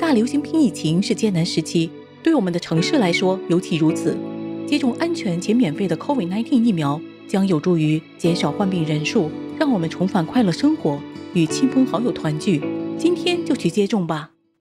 大流行病疫情是艰难时期，对我们的城市来说尤其如此。接种安全且免费的 COVID-19 疫苗将有助于减少患病人数，让我们重返快乐生活，与亲朋好友团聚。今天就去接种吧。